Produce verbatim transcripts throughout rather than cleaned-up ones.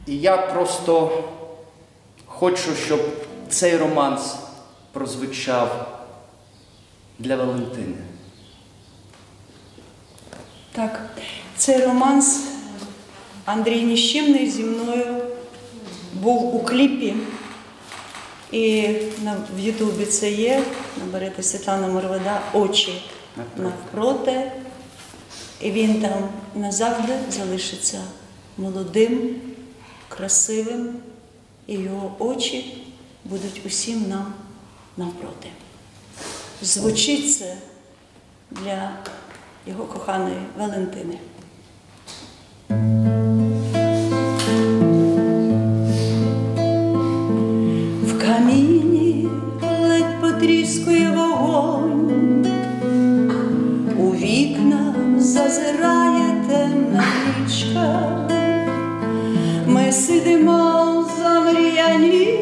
І я просто хочу, щоб цей романс прозвучав для Валентини. Так, цей романс Андрій Ніщівний зі мною був у кліпі. І на, в Ютубі це є, наберете Світлана Морведа «Очі навпроти». І він там назавжди залишиться молодим, красивим, і його очі будуть усім нам навпроти. Звучить це для його коханої Валентини. В каміні ледь потріскує вогонь, у вікна зазирає темна річка. Ми сидимо замріяні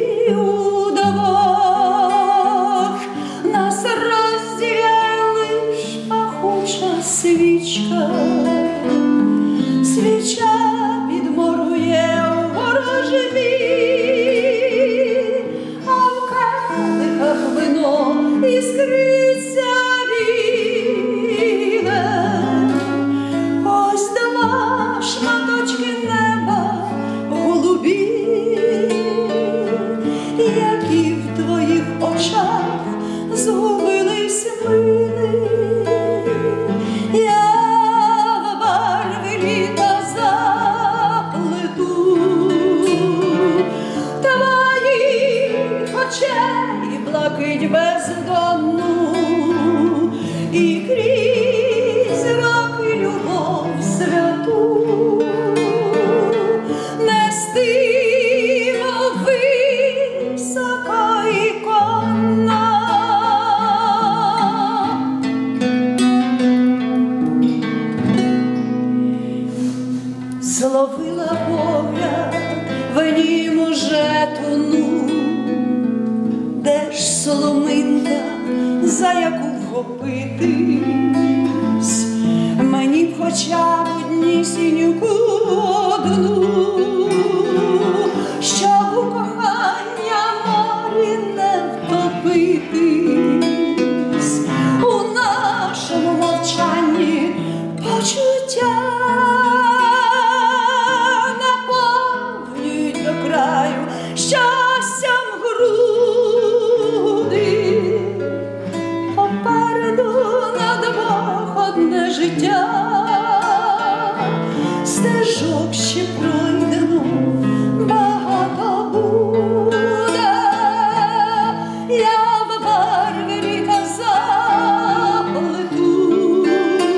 удвох, нас розділяє лиш пахуча свічка. Свіча підморгує у ворожеві, а в келихах вино іскриться біле. Ось два шматочки неба голубі, які в твоїх очах згубились мили. Я в барви літа заплету твоїх очей блакить бездонну, і крізь роки любов святу нестимо висока ікона. Зловила погляд, в нім уже тону, де ж соломинка, за яку вхопитись, мені б хоча б однісіньку одну, щоб у кохання морі не втопитись, у нашому мовчанні почуття наповнюють до краю щастям груди. Попереду на двох одне життя, стежок ще пройдено багато буде. Я в барви літа заплету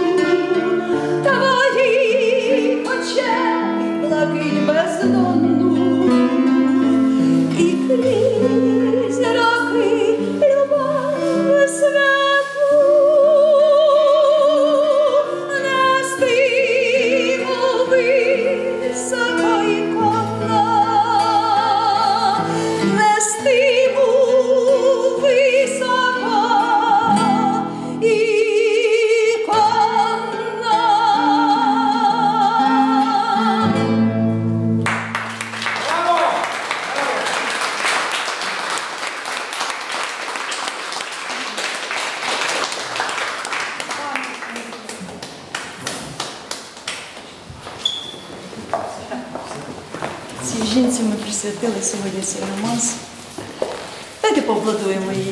твоїх очей блакить бездонну, і крізь роки любов святу нестимо висока ікона, нестимо висока ікона. Цій жінці ми присвятили сьогодні цей романс. Давайте поаплодуємо їй.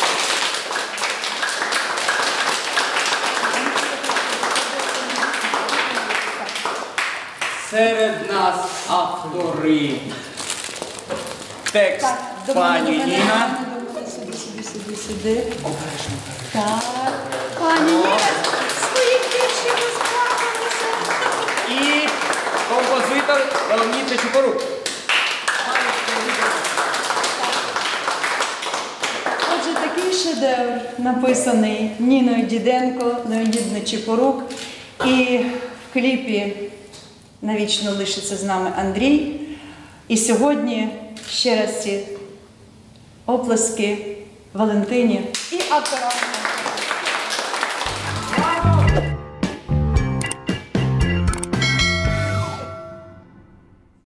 Серед нас автори. Текст до пані мене, до мене. Ніна. Сюди, сюди, сюди, сюди. Обережно. Так, пані Ніна, своїх віршів розплакалася. І композитор Леонід Нечипорук. Отже, такий шедевр написаний Ніною Діденко, Леонід Нечипорук. І в кліпі навічно лишиться з нами Андрій. І сьогодні ще раз ці оплески Валентині і авторам.